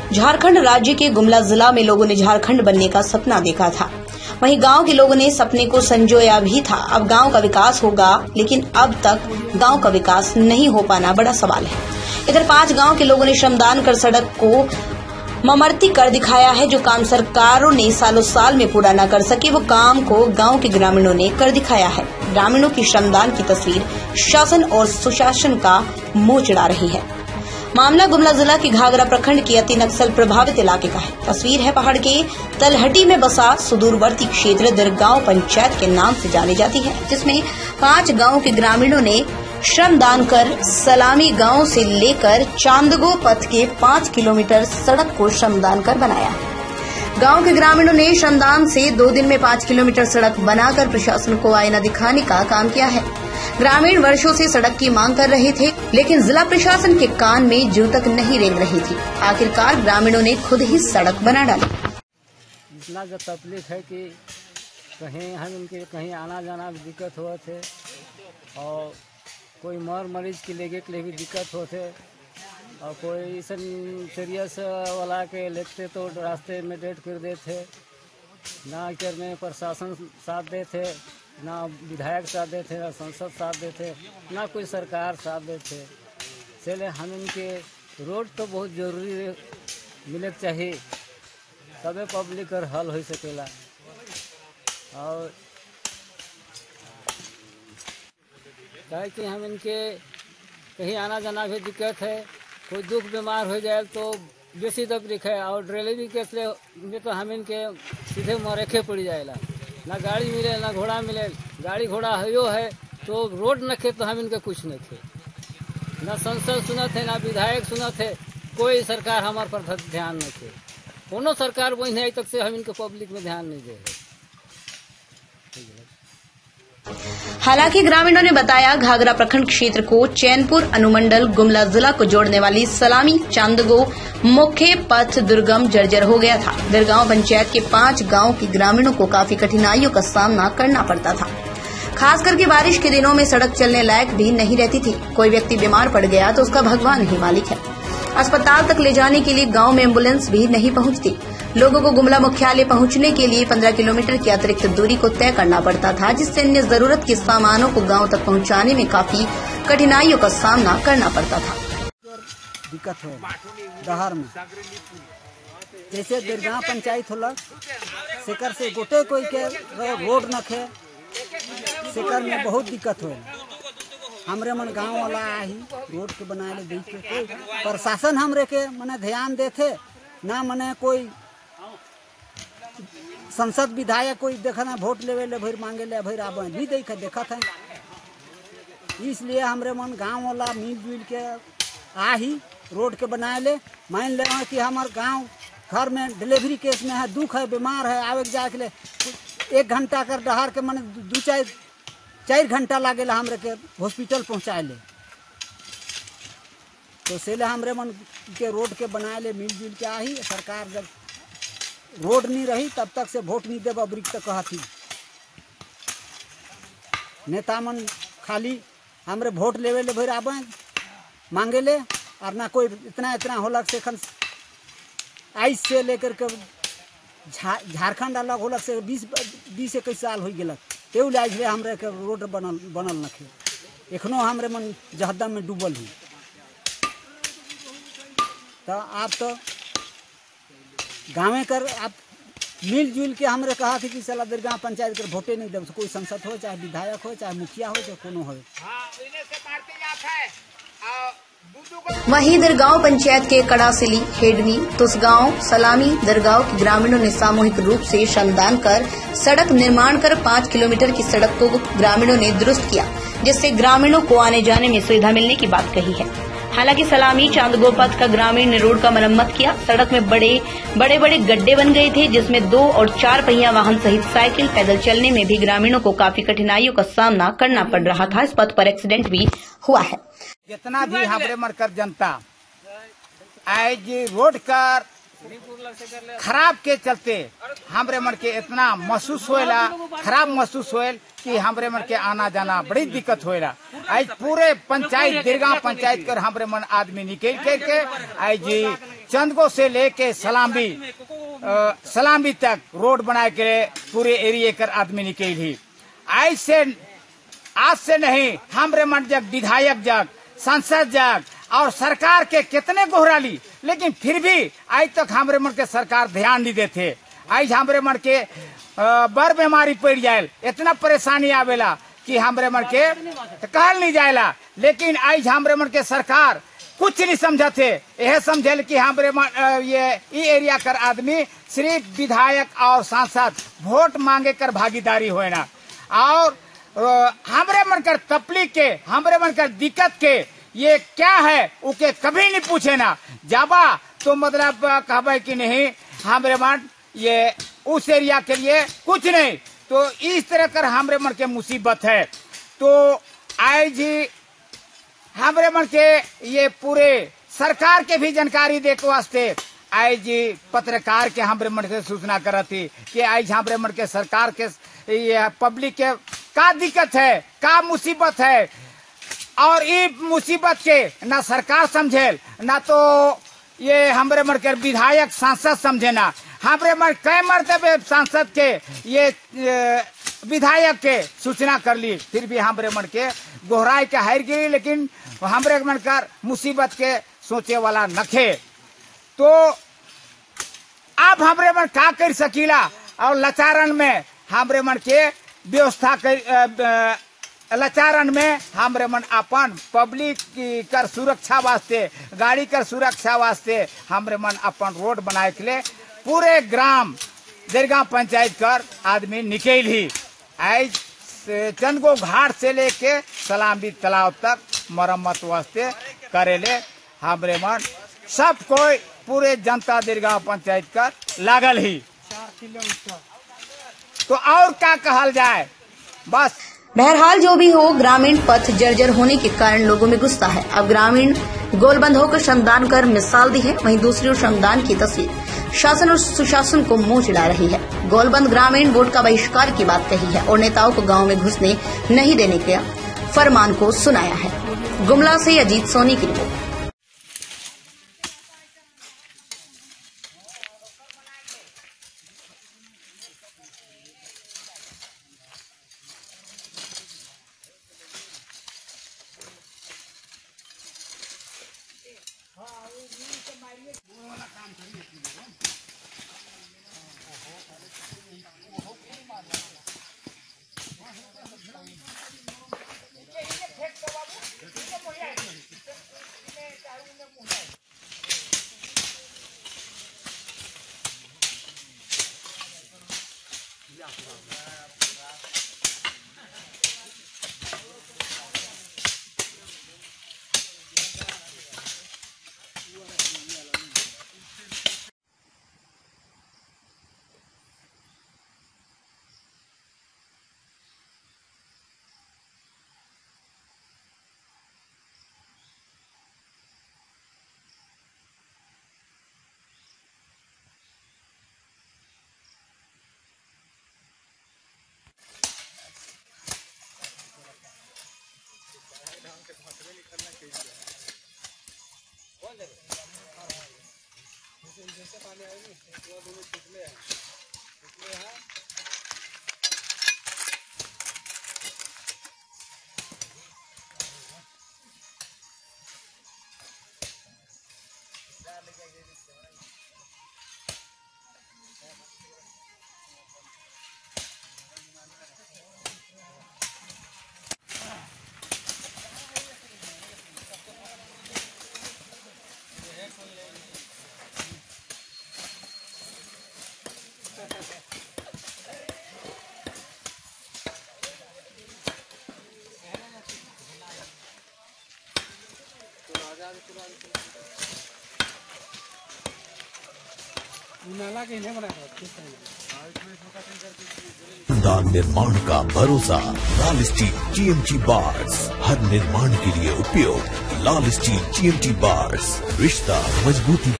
झारखंड राज्य के गुमला जिला में लोगों ने झारखंड बनने का सपना देखा था। वहीं गांव के लोगों ने सपने को संजोया भी था। अब गांव का विकास होगा, लेकिन अब तक गांव का विकास नहीं हो पाना बड़ा सवाल है। इधर 5 गांव के लोगों ने श्रमदान कर सड़क को मरम्मती कर दिखाया है। जो काम सरकारों ने सालों साल में पूरा न कर सके, वो काम को गांव के ग्रामीणों ने कर दिखाया है। ग्रामीणों की श्रमदान की तस्वीर शासन और सुशासन का मुंह चिढ़ा रही है। मामला गुमला जिला के घाघरा प्रखंड के अति नक्सल प्रभावित इलाके का है। तस्वीर है पहाड़ के तलहटी में बसा सुदूरवर्ती क्षेत्र दरगांव पंचायत के नाम से जानी जाती है, जिसमें 5 गांव के ग्रामीणों ने श्रमदान कर सलामी गांव से लेकर चांदगो पथ के 5 किलोमीटर सड़क को श्रमदान कर बनाया है। गांव के ग्रामीणों ने श्रमदान से 2 दिन में 5 किलोमीटर सड़क बनाकर प्रशासन को आईना दिखाने का काम किया है। ग्रामीण वर्षों से सड़क की मांग कर रहे थे, लेकिन जिला प्रशासन के कान में जू तक नहीं रेंग रही थी। आखिरकार ग्रामीणों ने खुद ही सड़क बना डाली। इतना जो तकलीफ है कि कहीं आना जाना भी दिक्कत हुआ थे, और कोई मरीज के लेके के लिए भी दिक्कत होते, और कोई सीरियस वाला के लेते तो रास्ते में डेट कर देते। ना कर में प्रशासन साथ देते, ना विधायक साथ देते, ना संसद साथ देते, ना कोई सरकार साथ देते। इसलिए हम इनके रोड तो बहुत जरूरी मिले चाहिए, तबे पब्लिक का हल हो सकेला। और कहे कि हम इनके कहीं आना जाना भी दिक्कत है, कोई दुख बीमार हो जाए तो बेसी तकलीफ है। और डिलीवरी केस ले तो हम इनके सीधे मरेखे पड़ जाएगा। ना गाड़ी मिले ना घोड़ा मिले, गाड़ी घोड़ा है तो रोड न खे तो हम इनके कुछ नहीं थे। ना संसद सुनत है, ना विधायक सुनत है, कोई सरकार हमारे पर ध्यान नहीं थे। कोनो सरकार वही नहीं तक से हम इनके पब्लिक में ध्यान नहीं दे रहे। हालांकि ग्रामीणों ने बताया, घाघरा प्रखंड क्षेत्र को चैनपुर अनुमंडल गुमला जिला को जोड़ने वाली सलामी चांदगो मुख्य पथ दुर्गम जर्जर हो गया था। दरगांव पंचायत के 5 गांव के ग्रामीणों को काफी कठिनाइयों का सामना करना पड़ता था। खास करके बारिश के दिनों में सड़क चलने लायक भी नहीं रहती थी। कोई व्यक्ति बीमार पड़ गया तो उसका भगवान ही मालिक है। अस्पताल तक ले जाने के लिए गांव में एम्बुलेंस भी नहीं पहुंचती। लोगों को गुमला मुख्यालय पहुंचने के लिए 15 किलोमीटर की अतिरिक्त दूरी को तय करना पड़ता था, जिससे अन्य जरूरत के सामानों को गांव तक पहुंचाने में काफी कठिनाइयों का सामना करना पड़ता था। दिक्कत हो दहार में जैसे दरगाह पंचायत होला, सेकर से गोटे कोई के रोड न खे, सेकर में बहुत दिक्कत हो। हमरे मन गांव वाला आही रोड के बनाए ले देख के कोई प्रशासन हमरे के मने ध्यान देते ना, मने कोई संसद विधायक कोई देखना वोट लेवे ले भर मांगे ले भर आब भी देखा था। इसलिए हमरे मन गांव वाला मिलजुल के आही रोड के बनाए ले। मान ले कि हमार गांव घर में डिलीवरी केस में है, दुख है, बीमार है, आवे जाए के लिए 1 घंटा कर डहार के मने 2-4 घंटा लागेला हमरे के हॉस्पिटल पहुँचाए ले। तो सेले हमरे मन के रोड के बनाए ले मिलजुल के आही। सरकार जब रोड नहीं रही तब तक से वोट नहीं देव अबरिक तक कहती। नेता मन खाली हमरे वोट लेवे ले भर आबे मांगे ले, और ना कोई इतना होलक से आइस से लेकर के झारखंड अलग होलक से 20-21 साल हो गलक, तेल आज हमरे के रोड बनल नखे। एखनो हमरे मन जहदम में डूबल हुई। तो आप तो गाँव कर आप मिलजुल के हमरे कहा थी कि चला दरगाह पंचायत कर वोटे नहीं दे, कोई संसद हो, चाहे विधायक हो, चाहे मुखिया हो, चाहे कोनो हो। वहीं दरगांव पंचायत के कड़ासिली, हेडवी, तुसगांव, सलामी दरगांव के ग्रामीणों ने सामूहिक रूप से श्रमदान कर सड़क निर्माण कर 5 किलोमीटर की सड़क को ग्रामीणों ने दुरुस्त किया, जिससे ग्रामीणों को आने जाने में सुविधा मिलने की बात कही है। हालांकि सलामी चांदगो पथ का ग्रामीण ने रोड का मरम्मत किया। सड़क में बड़े गड्ढे बन गए थे, जिसमें 2 और 4 पहिया वाहन सहित साइकिल पैदल चलने में भी ग्रामीणों को काफी कठिनाइयों का सामना करना पड़ रहा था। इस पथ पर एक्सीडेंट भी हुआ है। जितना भी हमरे मरकर जनता आज रोड का खराब के चलते हमरे मन के इतना महसूस होएला, खराब महसूस होएल कि हमरे मन के आना जाना बड़ी दिक्कत होएला। आज पूरे पंचायत दीर्घा पंचायत कर हमरे मन आदमी निकल के आज चंदगो से लेके सलामी तक रोड बना के पूरे एरिया कर आदमी निकल ही। आज से नहीं हमरे मन जग विधायक जग सांसद जग और सरकार के कितने गोहराली, लेकिन फिर भी आज तक हमरे मन के सरकार ध्यान नहीं देते। आज हमरे मन के बर बीमारी पड़ जाए, इतना परेशानी आवेला कि हमरे मन के कहल नहीं जाएला। लेकिन आज हमरे मन के सरकार कुछ नहीं समझते। यह समझे कि हमरे ये एरिया कर आदमी सिर्फ विधायक और सांसद वोट मांगे कर भागीदारी होए ना, और हमरे मन कर तकलीफ के, हमरे मन कर दिक्कत के ये क्या है उके कभी नहीं पूछे ना। जाबा तो मतलब कहबे कि नहीं हमरे मन ये उस एरिया के लिए कुछ नहीं, तो इस तरह कर हमरे मन के मुसीबत है। तो आज हमरे मन के ये पूरे सरकार के भी जानकारी दे के वास्ते आज पत्रकार के हमरे मन से सूचना करती कि आज हमरे मन के सरकार के ये पब्लिक के का दिक्कत है, का मुसीबत है, और ये मुसीबत के ना सरकार समझे ना तो ये हमरे मन के विधायक सांसद समझे ना। हमरे मन कई मरतबे सांसद के ये विधायक के सूचना कर ली, फिर भी हमरे मन के गोहराई के हार गई, लेकिन हमरे मन कर मुसीबत के सोचे वाला नखे। तो अब हमरे मन का कर सकीला, और लाचारन में हमरे मन के व्यवस्था कर लाचारन में हमरे मन अपन पब्लिक कर सुरक्षा वास्ते, गाड़ी कर सुरक्षा वास्ते हमरे मन अपन रोड बनाए के लिए पूरे ग्राम दीर्घा पंचायत कर आदमी निकल ही। आज चंदगो घाट से लेके सलामी तालाब तक मरम्मत वास्ते करेले हमरे मन सब कोई पूरे जनता दीर्घा पंचायत कर लागल ही। तो और क्या कहल जाए, बस। बहरहाल जो भी हो, ग्रामीण पथ जर्जर होने के कारण लोगों में गुस्सा है। अब ग्रामीण गोलबंद होकर श्रमदान कर मिसाल दी है, वहीं दूसरी ओर श्रमदान की तस्वीर शासन और सुशासन को मुंह चिढ़ा रही है। गोलबंद ग्रामीण वोट का बहिष्कार की बात कही है और नेताओं को गांव में घुसने नहीं देने के फरमान को सुनाया है। गुमला से अजीत सोनी की रिपोर्ट। शानदार निर्माण का भरोसा लाल स्टील TMT बार्स, हर निर्माण के लिए उपयोग लाल स्टील TMT बार्स, रिश्ता मजबूती।